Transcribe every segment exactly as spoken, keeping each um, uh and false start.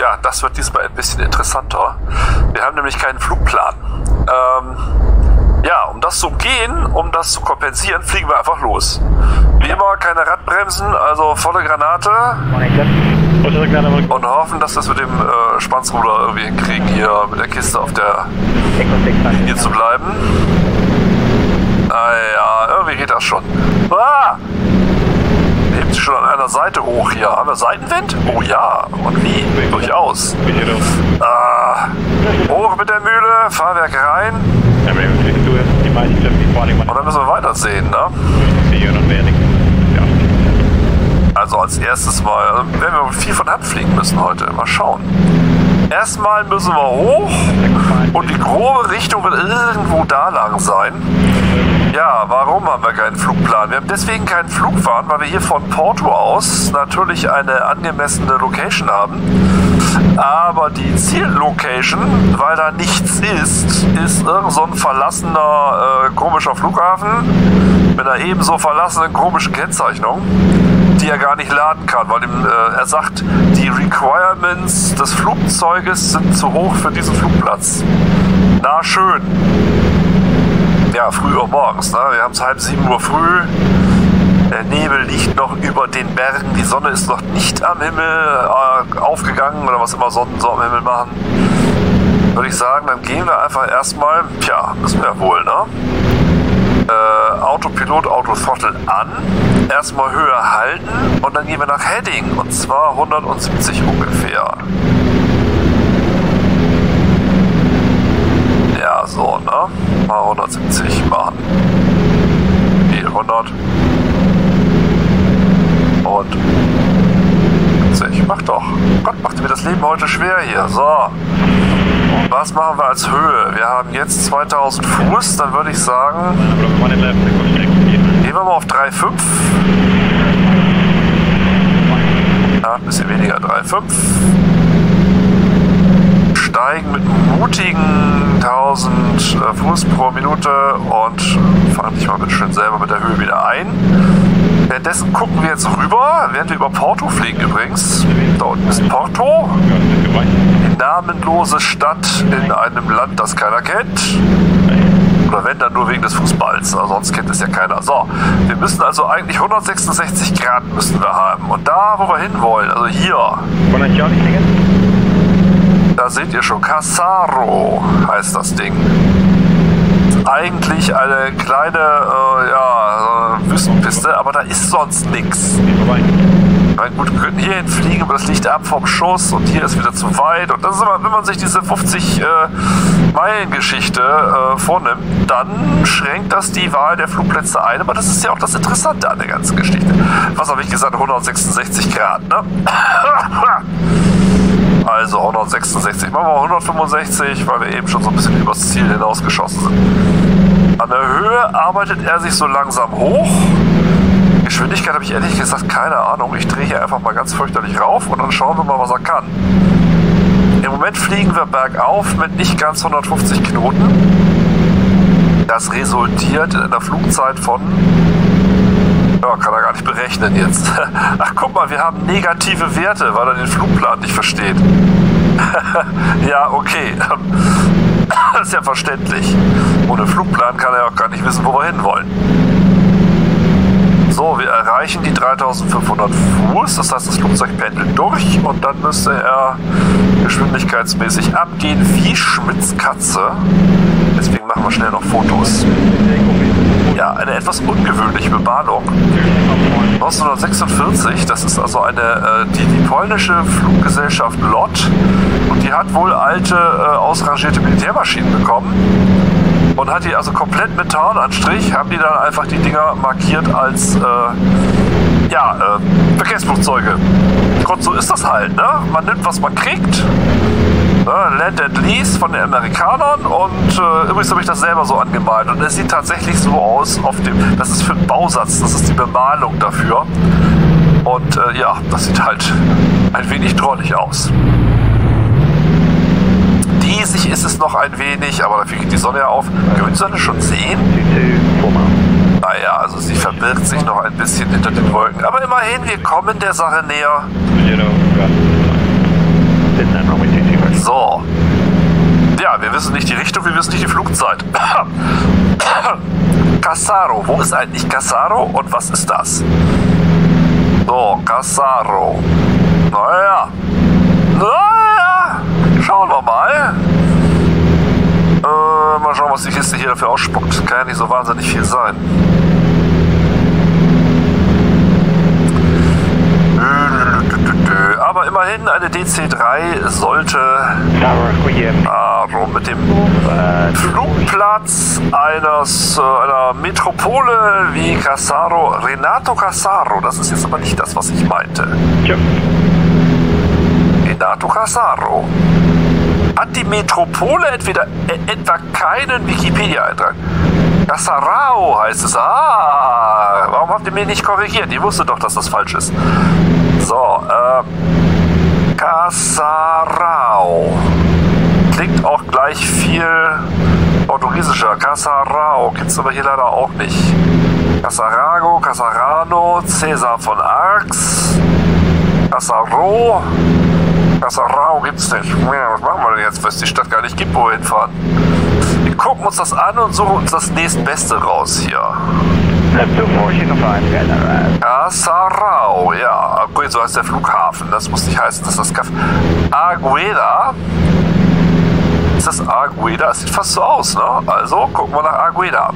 ja, das wird diesmal ein bisschen interessanter. Wir haben nämlich keinen Flugplan. Ähm, ja, um das zu umgehen, um das zu kompensieren, fliegen wir einfach los. Wie immer, keine Radbremsen, also volle Granate. Und hoffen, dass wir es mit dem äh, Spannsruder irgendwie hinkriegen, hier mit der Kiste auf der Linie zu bleiben. Naja, irgendwie geht das schon. Ah! Hebt sich schon an einer Seite hoch hier. Haben wir Seitenwind? Oh ja. Und wie? Durchaus. Ah, hoch mit der Mühle, Fahrwerk rein. Und dann müssen wir weitersehen, ne? Also als erstes mal, also werden wir viel von Hand fliegen müssen heute. Mal schauen. Erstmal müssen wir hoch und die grobe Richtung wird irgendwo da lang sein. Ja, warum haben wir keinen Flugplan? Wir haben deswegen keinen Flugplan, weil wir hier von Porto aus natürlich eine angemessene Location haben. Aber die Ziellocation, weil da nichts ist, ist irgend so ein verlassener, äh, komischer Flughafen mit einer ebenso verlassenen komischen Kennzeichnung, die er gar nicht laden kann, weil ihm, äh, er sagt, die Requirements des Flugzeuges sind zu hoch für diesen Flugplatz. Na schön. Ja, früh Uhr morgens, ne? Wir haben es halb sieben Uhr früh. Der Nebel liegt noch über den Bergen. Die Sonne ist noch nicht am Himmel äh, aufgegangen oder was immer Sonnen so am Himmel machen. Würde ich sagen, dann gehen wir einfach erstmal, tja, müssen wir wohl, ne? Äh, Autopilot, Autothrottle an. Erstmal Höhe halten und dann gehen wir nach Heading und zwar hundertsiebzig ungefähr. Ja, so, ne? Mal hundertsiebzig machen. Nee, hundert. Und siebzig. Mach doch. Gott, macht mir das Leben heute schwer hier. So. Was machen wir als Höhe? Wir haben jetzt zweitausend Fuß, dann würde ich sagen, gehen wir mal auf drei Komma fünf. Ja, ein bisschen weniger, drei Komma fünf. Steigen mit mutigen tausend Fuß pro Minute und fahren dich mal bitte schön selber mit der Höhe wieder ein. Währenddessen gucken wir jetzt rüber, während wir über Porto fliegen übrigens. Da unten ist Porto. Die namenlose Stadt in einem Land, das keiner kennt. Oder wenn, dann nur wegen des Fußballs. Also sonst kennt es ja keiner. So, wir müssen also eigentlich hundertsechsundsechzig Grad müssen wir haben. Und da, wo wir hinwollen, also hier. Da seht ihr schon, Cassaro heißt das Ding. Eigentlich eine kleine äh, ja, Wüstenpiste, aber da ist sonst nichts. Gut, wir könnten hier hinfliegen, aber das liegt ab vom Schuss und hier ist wieder zu weit. Und das ist immer, wenn man sich diese fünfzig Meilen Geschichte äh, vornimmt, dann schränkt das die Wahl der Flugplätze ein. Aber das ist ja auch das Interessante an der ganzen Geschichte. Was habe ich gesagt? hundertsechsundsechzig Grad, ne? Also hundertsechsundsechzig, machen wir hundertfünfundsechzig, weil wir eben schon so ein bisschen übers Ziel hinausgeschossen sind. An der Höhe arbeitet er sich so langsam hoch. Geschwindigkeit habe ich ehrlich gesagt keine Ahnung. Ich drehe hier einfach mal ganz fürchterlich rauf und dann schauen wir mal, was er kann. Im Moment fliegen wir bergauf mit nicht ganz hundertfünfzig Knoten. Das resultiert in einer Flugzeit von... Ja, kann er gar nicht berechnen jetzt. Ach, guck mal, wir haben negative Werte, weil er den Flugplan nicht versteht. Ja, okay. Das ist ja verständlich. Ohne Flugplan kann er auch gar nicht wissen, wo wir hinwollen. So, wir erreichen die dreitausendfünfhundert Fuß. Das heißt, das Flugzeug pendelt durch und dann müsste er geschwindigkeitsmäßig abgehen wie Schmitz Katze. Deswegen machen wir schnell noch Fotos. Ja, eine etwas ungewöhnliche Bemalung. neunzehnhundertsechsundvierzig, das ist also eine, die, die polnische Fluggesellschaft L O T, und die hat wohl alte, ausrangierte Militärmaschinen bekommen und hat die also komplett mit Tarnanstrich, haben die dann einfach die Dinger markiert als, äh, ja, äh, Verkehrsflugzeuge. Gott, so ist das halt, ne? Man nimmt, was man kriegt. Land and Lease von den Amerikanern und äh, übrigens habe ich das selber so angemalt und es sieht tatsächlich so aus auf dem, das ist für einen Bausatz, das ist die Bemalung dafür und äh, ja, das sieht halt ein wenig drollig aus. Diesig ist es noch ein wenig, aber dafür geht die Sonne ja auf. Können wir die Sonne schon sehen? Naja, also sie verbirgt sich noch ein bisschen hinter den Wolken, aber immerhin, wir kommen der Sache näher. So. Ja, wir wissen nicht die Richtung, wir wissen nicht die Flugzeit. Cassaro. Wo ist eigentlich Cassaro und was ist das? So, Cassaro. Naja. Naja. Schauen wir mal. Äh, mal schauen, was die Kiste hier dafür ausspuckt. Kann ja nicht so wahnsinnig viel sein. Aber immerhin eine D C drei sollte also mit dem Flugplatz eines, einer Metropole wie Cassaro, Renato Cassaro, das ist jetzt aber nicht das, was ich meinte. Renato Cassaro. Hat die Metropole entweder äh, etwa keinen Wikipedia-Eintrag? Cassarao heißt es. Ah, warum habt ihr mich nicht korrigiert? Ihr wusstet doch, dass das falsch ist. So, äh, Cassarao. Klingt auch gleich viel portugiesischer. Cassarao gibt's aber hier leider auch nicht. Cassarago, Cassarano, Cäsar von Arx, Cassaro. Cassarao gibt's nicht. Was machen wir denn jetzt, weil es die Stadt gar nicht gibt, wo wir hinfahren? Wir gucken uns das an und suchen uns das nächstbeste raus hier. Cassarao, ja. Gut, so heißt der Flughafen. Das muss nicht heißen, dass das Caf Agueda. Ist das Agueda? Das sieht fast so aus, ne? Also gucken wir nach Agueda.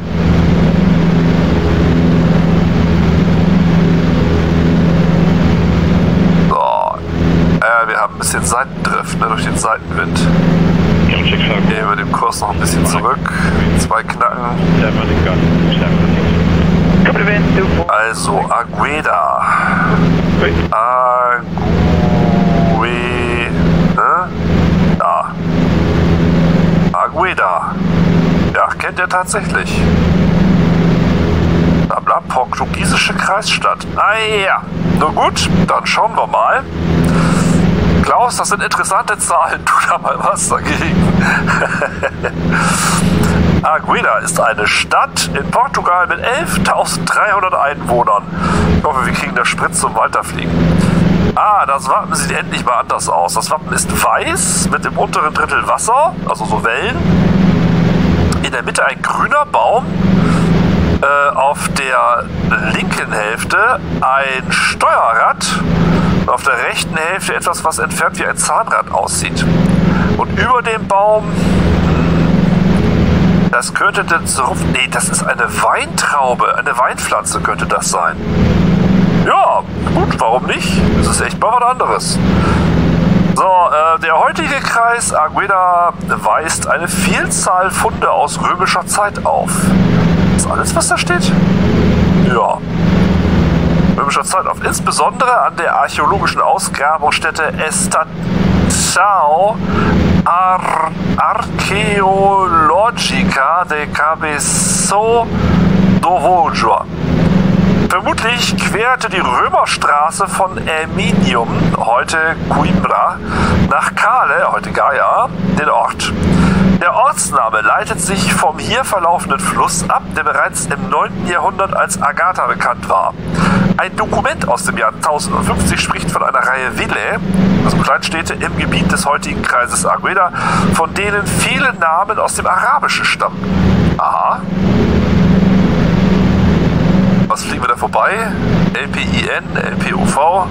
So. Äh, wir haben ein bisschen Seitendrift, ne, durch den Seitenwind. Gehen wir den Kurs noch ein bisschen zurück. Zwei Knacken. Also, Agueda. Agueda. Ne? Da. Agueda. Ja, kennt ihr tatsächlich. Blabla, portugiesische Kreisstadt. Ah ja. Na gut, dann schauen wir mal. Klaus, das sind interessante Zahlen. Tu da mal was dagegen. Agueda ist eine Stadt in Portugal mit elftausenddreihundert Einwohnern. Ich hoffe, wir kriegen das Sprit zum Weiterfliegen. Ah, das Wappen sieht endlich mal anders aus. Das Wappen ist weiß mit im unteren Drittel Wasser, also so Wellen. In der Mitte ein grüner Baum. Äh, auf der linken Hälfte ein Steuerrad. Und auf der rechten Hälfte etwas, was entfernt wie ein Zahnrad aussieht. Und über dem Baum... Das könnte der Zuruf... Nee, das ist eine Weintraube. Eine Weinpflanze könnte das sein. Ja, gut, warum nicht? Das ist echt mal was anderes. So, äh, der heutige Kreis Agueda weist eine Vielzahl Funde aus römischer Zeit auf. Ist alles, was da steht? Ja. Römischer Zeit auf. Insbesondere an der archäologischen Ausgrabungsstätte Estação Ar Arqueológica de Cabeço do Vojo. Vermutlich querte die Römerstraße von Erminium, heute Coimbra, nach Cale, heute Gaia, den Ort. Der Ortsname leitet sich vom hier verlaufenden Fluss ab, der bereits im neunten Jahrhundert als Agatha bekannt war. Ein Dokument aus dem Jahr tausendfünfzig spricht von einer Reihe Villae, also Kleinstädte im Gebiet des heutigen Kreises Agueda, von denen viele Namen aus dem Arabischen stammen. Aha. Was fliegen wir da vorbei? L P I N, L P U V.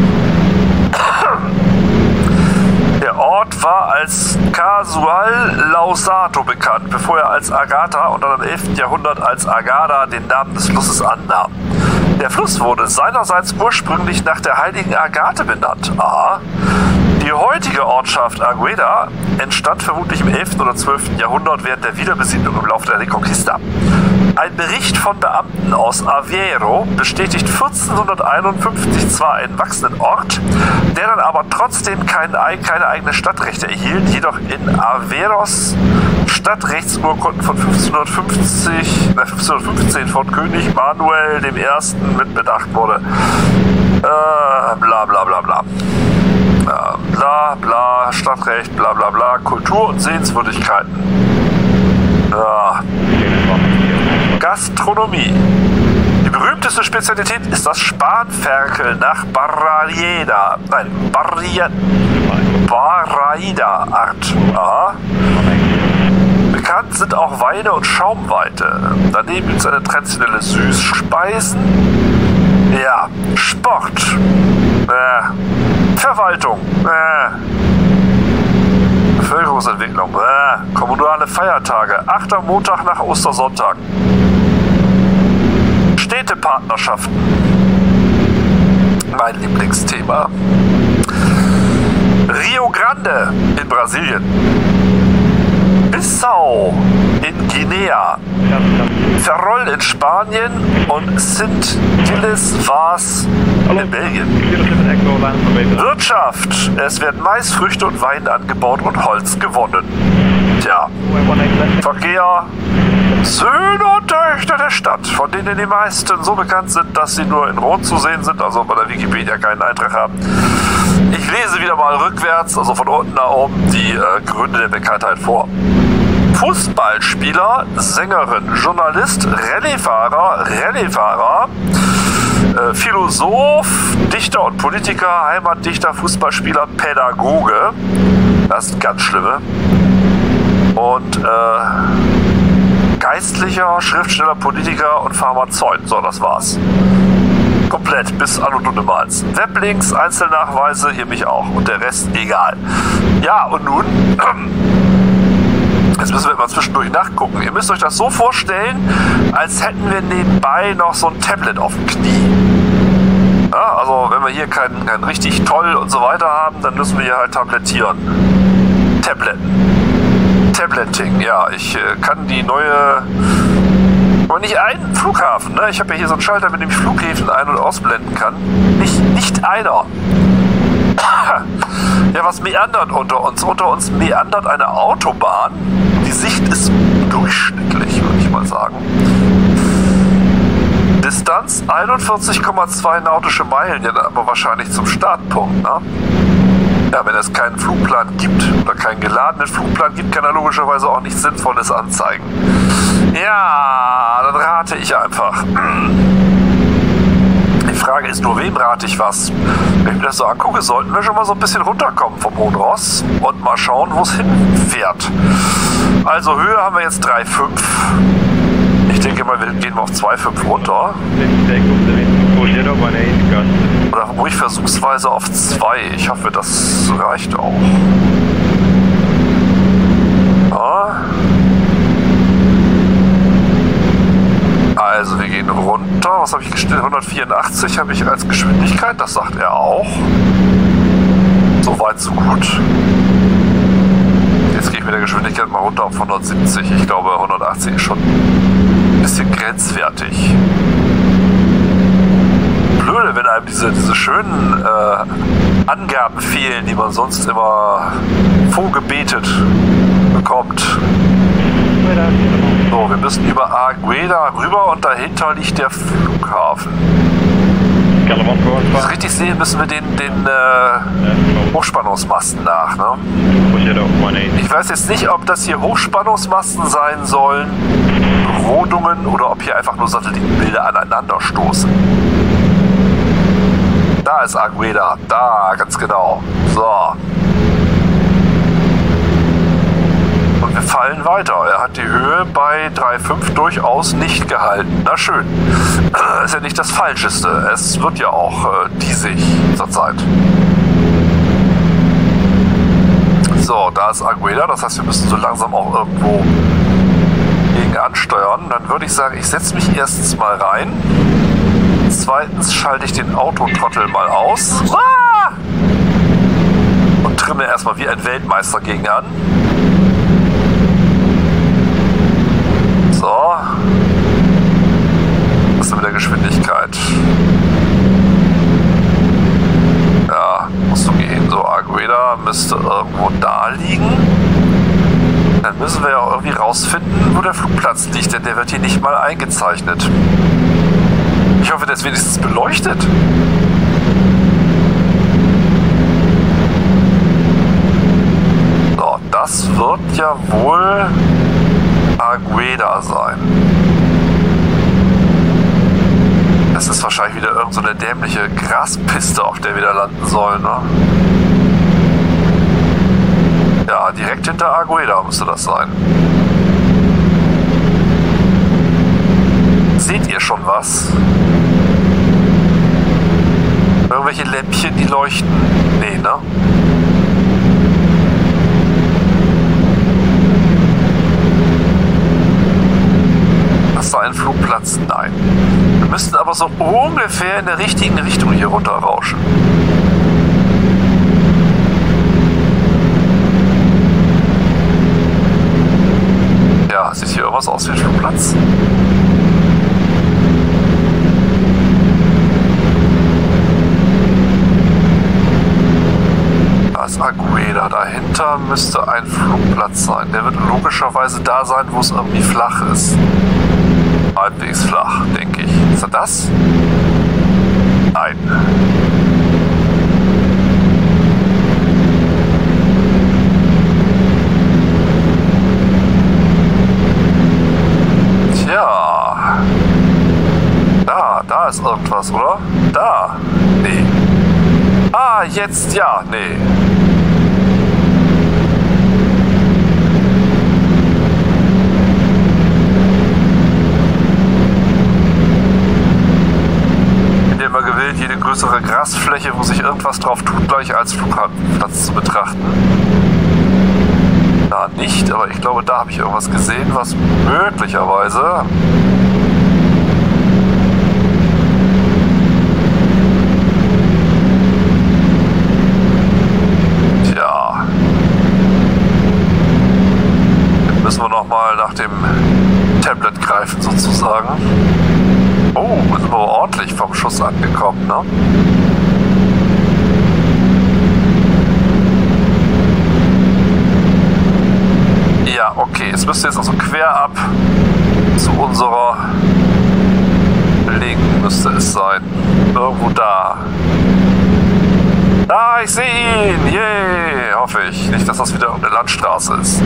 Der Ort war als Casual Lausato bekannt, bevor er als Agatha und dann im elften Jahrhundert als Agada den Namen des Flusses annahm. Der Fluss wurde seinerseits ursprünglich nach der heiligen Agathe benannt. Aha. Die heutige Ortschaft Agueda entstand vermutlich im elften oder zwölften Jahrhundert während der Wiederbesiedlung im Laufe der Reconquista. Ein Bericht von Beamten aus Aveiro bestätigt vierzehnhunderteinundfünfzig zwar einen wachsenden Ort, der dann aber trotzdem kein, keine eigene Stadtrechte erhielt, jedoch in Aveiros Stadtrechtsurkunden von fünfzehnhundertfünfzig, äh, fünfzehnhundertfünfzehn von König Manuel der Erste mit bedacht wurde. Äh, bla bla bla bla. Äh, bla bla, Stadtrecht, bla bla bla, Kultur und Sehenswürdigkeiten. Ja. Gastronomie. Die berühmteste Spezialität ist das Spanferkel nach Barraida. Nein, Barria, Barraida-Art. Aha. Bekannt sind auch Weine und Schaumweite. Daneben gibt es eine traditionelle Süßspeisen. Ja, Sport. Äh, Verwaltung. Äh, Bevölkerungsentwicklung. Äh, kommunale Feiertage. achter Montag nach Ostersonntag. Städtepartnerschaften. Mein Lieblingsthema. Rio Grande in Brasilien. Bissau in Guinea. Ferrol in Spanien und Sint Gilles Vaz in Belgien. Wirtschaft. Es werden Maisfrüchte und Wein angebaut und Holz gewonnen. Tja. Verkehr. Söhne und Töchter der Stadt, von denen die meisten so bekannt sind, dass sie nur in Rot zu sehen sind, also bei der Wikipedia keinen Eintrag haben. Ich lese wieder mal rückwärts, also von unten nach oben, die äh, Gründe der Bekanntheit vor. Fußballspieler, Sängerin, Journalist, Rallyefahrer, Rallyefahrer, äh, Philosoph, Dichter und Politiker, Heimatdichter, Fußballspieler, Pädagoge. Das ist ganz schlimme. Und äh, Geistlicher, Schriftsteller, Politiker und Pharmazeut. So, das war's. Komplett, bis an und untemals. Weblinks, Einzelnachweise, hier mich auch. Und der Rest egal. Ja, und nun... Jetzt müssen wir mal zwischendurch nachgucken. Ihr müsst euch das so vorstellen, als hätten wir nebenbei noch so ein Tablet auf dem Knie. Ja, also wenn wir hier kein, kein richtig toll und so weiter haben, dann müssen wir hier halt tablettieren. Tabletten. Tabletting, ja. Ich äh, kann die neue... Aber nicht einen Flughafen, ne? Ich habe ja hier so einen Schalter, mit dem ich Flughäfen ein- und ausblenden kann. Nicht, nicht einer. Ja, was meandert unter uns? Unter uns meandert eine Autobahn. Die Sicht ist durchschnittlich, würde ich mal sagen. Distanz einundvierzig Komma zwei nautische Meilen, ja, aber wahrscheinlich zum Startpunkt, ne? Ja, wenn es keinen Flugplan gibt oder keinen geladenen Flugplan gibt, kann er logischerweise auch nichts Sinnvolles anzeigen. Ja, dann rate ich einfach. Die Frage ist nur, wem rate ich was? Wenn ich mir das so angucke, sollten wir schon mal so ein bisschen runterkommen vom Hohen Ross und mal schauen, wo es hinfährt. Also Höhe haben wir jetzt drei Komma fünf. Ich denke mal, wir gehen auf zwei Komma fünf runter. Oder ruhig versuchsweise auf zwei. Ich hoffe, das reicht auch. Ja. Also wir gehen runter. Was habe ich gestellt? hundertvierundachtzig habe ich als Geschwindigkeit. Das sagt er auch. So weit, so gut. Jetzt gehe ich mit der Geschwindigkeit mal runter auf hundertsiebzig. Ich glaube, hundertachtzig ist schon ein bisschen grenzwertig. Blöde, wenn einem diese, diese schönen äh, Angaben fehlen, die man sonst immer vorgebetet bekommt. So, wir müssen über Agueda rüber und dahinter liegt der Flughafen. Wenn ich das richtig sehe, müssen wir den, den äh, Hochspannungsmasten nach. Ne? Ich weiß jetzt nicht, ob das hier Hochspannungsmasten sein sollen, Rodungen oder ob hier einfach nur Satellitenbilder aneinander stoßen. Da ist Agueda, da, ganz genau. So. Und wir fallen weiter. Er hat die Höhe bei drei Komma fünf durchaus nicht gehalten. Na schön. Ist ja nicht das Falscheste. Es wird ja auch äh, diesig zurzeit. So, da ist Agueda. Das heißt, wir müssen so langsam auch irgendwo gegen ansteuern. Dann würde ich sagen, ich setze mich erstens mal rein. Zweitens schalte ich den Autotrottel mal aus. Ah! Und trimme erstmal wie ein Weltmeister gegen an. So. Was ist denn mit der Geschwindigkeit? Ja, musst du gehen. So, Agueda müsste irgendwo da liegen. Dann müssen wir ja auch irgendwie rausfinden, wo der Flugplatz liegt, denn der wird hier nicht mal eingezeichnet. Ich hoffe, der ist wenigstens beleuchtet. So, das wird ja wohl Agueda sein. das ist wahrscheinlich wieder irgend so eine dämliche Graspiste, auf der wir da landen sollen, ne? Ja, direkt hinter Argueda müsste das sein. Seht ihr schon was? Irgendwelche Lämpchen, die leuchten? Nee, ne? Ist da ein Flugplatz? Nein. Wir müssten aber so ungefähr in der richtigen Richtung hier runterrauschen. Ja, sieht hier irgendwas aus wie ein Flugplatz? Da ist Argueda. Dahinter müsste ein Flugplatz sein. Der wird logischerweise da sein, wo es irgendwie flach ist. Halbwegs flach, denke ich. Ist er das? Nein. Tja. Da, da ist irgendwas, oder? Da. Nee. Ah, jetzt ja. Nee. Immer gewillt, jede größere Grasfläche, wo sich irgendwas drauf tut, gleich als Flugplatz zu betrachten. Da nicht, aber ich glaube, da habe ich irgendwas gesehen, was möglicherweise tja, jetzt müssen wir nochmal nach dem Tablet greifen sozusagen. Oh, wir sind aber ordentlich vom Schuss angekommen, ne? Ja, okay. Es müsste jetzt also quer ab zu unserer Linken müsste es sein. Irgendwo da. Ah, ich sehe ihn! Yay! Hoffe ich. Nicht, dass das wieder eine Landstraße ist.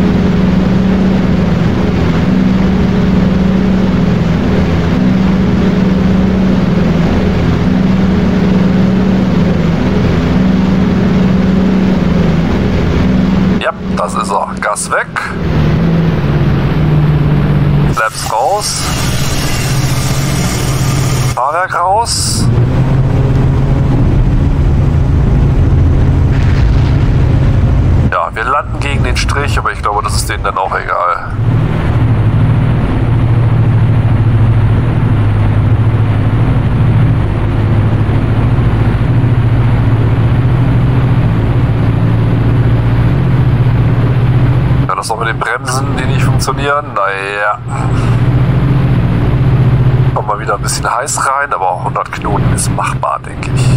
Das ist er. Gas weg. Flaps raus. Fahrwerk raus. Ja, wir landen gegen den Strich, aber ich glaube, das ist denen dann auch egal. Das noch mit den Bremsen, die nicht funktionieren. Naja. Kommt mal wieder ein bisschen heiß rein, aber hundert Knoten ist machbar, denke ich.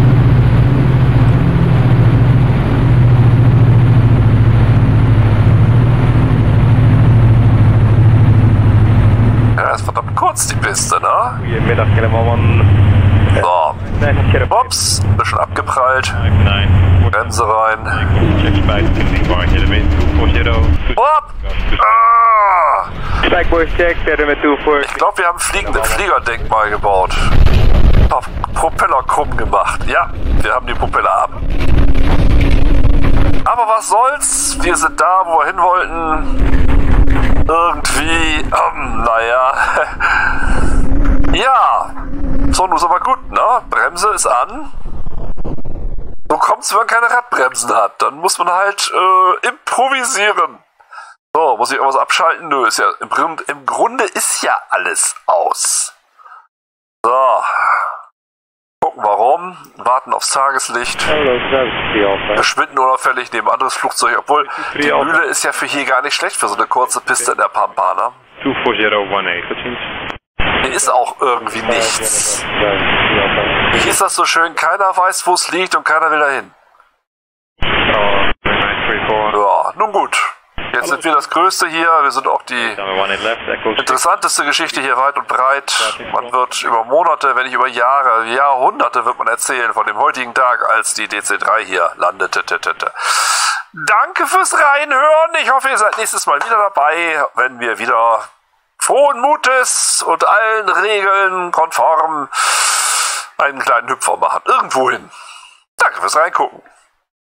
Ja, ist verdammt kurz die Piste, ne? So. Ups, ein bisschen abgeprallt. Bremse rein. Hopp! Ah! Ich glaube, wir haben fliegende Fliegerdenkmal gebaut. Auf Propeller krumm gemacht. Ja, wir haben die Propeller ab. Aber was soll's? Wir sind da, wo wir hin wollten. Irgendwie, ähm, naja. Ja. So, nun ist aber gut, ne? Bremse ist an. So kommt's, wenn man keine Radbremsen hat. Dann muss man halt äh, improvisieren. So, muss ich irgendwas abschalten? Nö, ist ja im, Grund, im Grunde ist ja alles aus. So. Gucken warum. Warten aufs Tageslicht. Verschwinden unauffällig neben anderes Flugzeug. Obwohl, die Mühle ist ja für hier gar nicht schlecht für so eine kurze Piste in der Pampa, ne? Hier ist auch irgendwie nichts. Hier ist das so schön, keiner weiß, wo es liegt und keiner will dahin. Ja, nun gut. Jetzt sind wir das Größte hier. Wir sind auch die interessanteste Geschichte hier weit und breit. Man wird über Monate, wenn nicht über Jahre, Jahrhunderte wird man erzählen von dem heutigen Tag, als die D C drei hier landete. Danke fürs Reinhören. Ich hoffe, ihr seid nächstes Mal wieder dabei, wenn wir wieder frohen Mutes und allen Regeln konform einen kleinen Hüpfer machen. Irgendwohin. Danke fürs Reingucken.